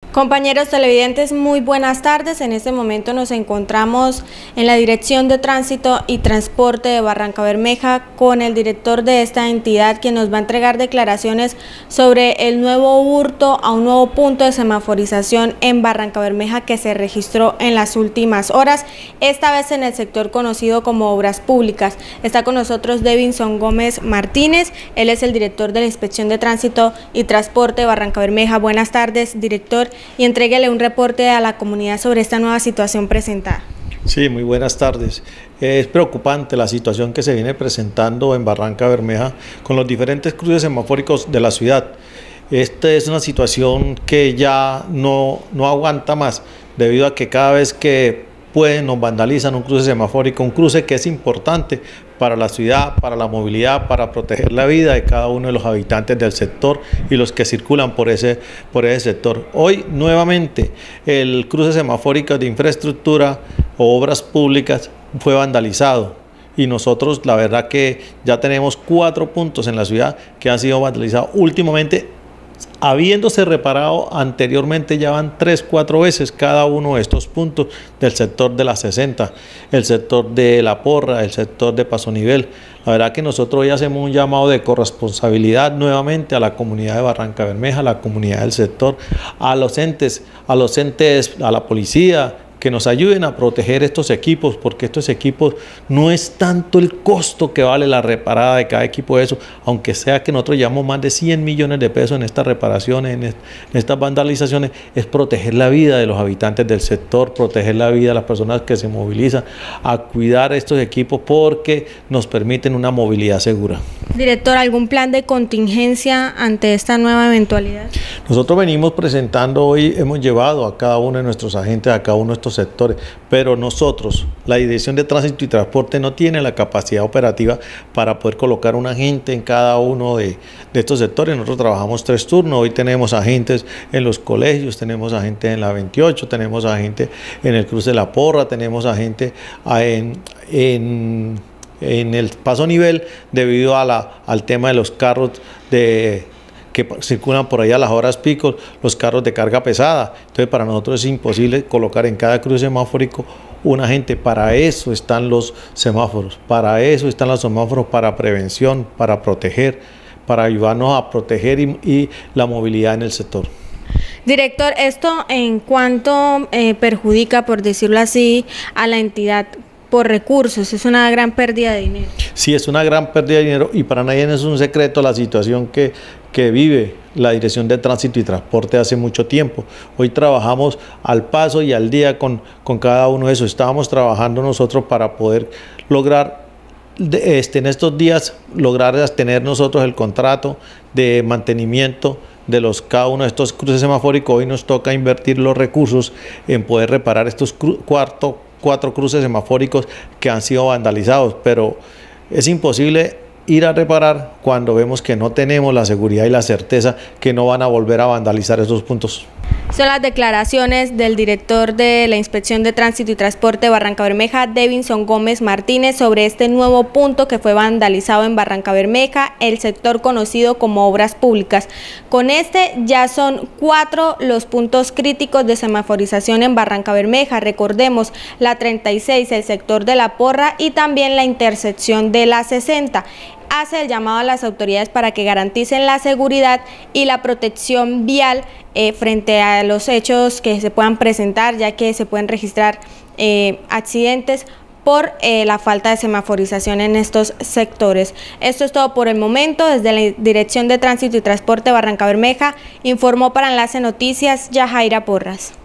Compañeros televidentes, muy buenas tardes. En este momento nos encontramos en la Dirección de Tránsito y Transporte de Barrancabermeja con el director de esta entidad, quien nos va a entregar declaraciones sobre el nuevo hurto a un nuevo punto de semaforización en Barrancabermeja que se registró en las últimas horas, esta vez en el sector conocido como Obras Públicas. Está con nosotros Devinson Gómez Martínez, él es el director de la Inspección de Tránsito y Transporte de Barrancabermeja. Buenas tardes, director, y entréguele un reporte a la comunidad sobre esta nueva situación presentada. Sí, muy buenas tardes. Es preocupante la situación que se viene presentando en Barrancabermeja con los diferentes cruces semafóricos de la ciudad. Esta es una situación que ya no aguanta más, debido a que cada vez que pueden nos vandalizan un cruce semafórico, un cruce que es importante para la ciudad, para la movilidad, para proteger la vida de cada uno de los habitantes del sector y los que circulan por ese sector. Hoy nuevamente el cruce semafórico de infraestructura o obras públicas fue vandalizado y nosotros la verdad que ya tenemos 4 puntos en la ciudad que han sido vandalizados últimamente, habiéndose reparado anteriormente. Ya van 3-4 veces cada uno de estos puntos del sector de la 60, el sector de La Porra, el sector de Paso Nivel. La verdad que nosotros hoy hacemos un llamado de corresponsabilidad nuevamente a la comunidad de Barrancabermeja, a la comunidad del sector, a los entes, a la policía, que nos ayuden a proteger estos equipos, porque estos equipos no es tanto el costo que vale la reparada de cada equipo de eso, aunque sea que nosotros llevamos más de 100 millones de pesos en estas reparaciones, en estas vandalizaciones, es proteger la vida de los habitantes del sector, proteger la vida de las personas que se movilizan, a cuidar estos equipos porque nos permiten una movilidad segura. Director, ¿algún plan de contingencia ante esta nueva eventualidad? Nosotros venimos presentando hoy, hemos llevado a cada uno de nuestros agentes, a cada uno de estos sectores, pero nosotros, la Dirección de Tránsito y Transporte, no tiene la capacidad operativa para poder colocar un agente en cada uno de estos sectores. Nosotros trabajamos 3 turnos, hoy tenemos agentes en los colegios, tenemos agentes en la 28, tenemos agentes en el cruce de La Porra, tenemos agentes en el Paso Nivel, debido al tema de los carros que circulan por ahí a las horas pico, los carros de carga pesada. Entonces para nosotros es imposible colocar en cada cruce semafórico un agente. Para eso están los semáforos, para prevención, para proteger, para ayudarnos a proteger y la movilidad en el sector. Director, ¿esto en cuánto perjudica, por decirlo así, a la entidad por recursos? Es una gran pérdida de dinero. Sí, es una gran pérdida de dinero y para nadie es un secreto la situación que vive la Dirección de Tránsito y Transporte hace mucho tiempo. Hoy trabajamos al paso y al día con cada uno de esos. Estábamos trabajando nosotros para poder lograr en estos días tener nosotros el contrato de mantenimiento de cada uno de estos cruces semafóricos. Hoy nos toca invertir los recursos en poder reparar estos 4 cruces semafóricos que han sido vandalizados, pero es imposible ir a reparar cuando vemos que no tenemos la seguridad y la certeza que no van a volver a vandalizar esos puntos. Son las declaraciones del director de la Inspección de Tránsito y Transporte de Barrancabermeja, Devinson Gómez Martínez, sobre este nuevo punto que fue vandalizado en Barrancabermeja, el sector conocido como Obras Públicas. Con este ya son 4 los puntos críticos de semaforización en Barrancabermeja. Recordemos la 36, el sector de La Porra y también la intersección de la 60. Hace el llamado a las autoridades para que garanticen la seguridad y la protección vial frente a los hechos que se puedan presentar, ya que se pueden registrar accidentes por la falta de semaforización en estos sectores. Esto es todo por el momento. Desde la Dirección de Tránsito y Transporte de Barrancabermeja informó para Enlace Noticias Yajaira Porras.